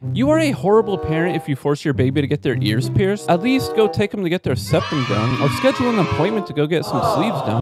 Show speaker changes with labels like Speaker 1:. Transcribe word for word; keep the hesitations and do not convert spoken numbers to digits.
Speaker 1: You are a horrible parent if you force your baby to get their ears pierced. At least go take them to get their septum done, or schedule an appointment to go get some sleeves done.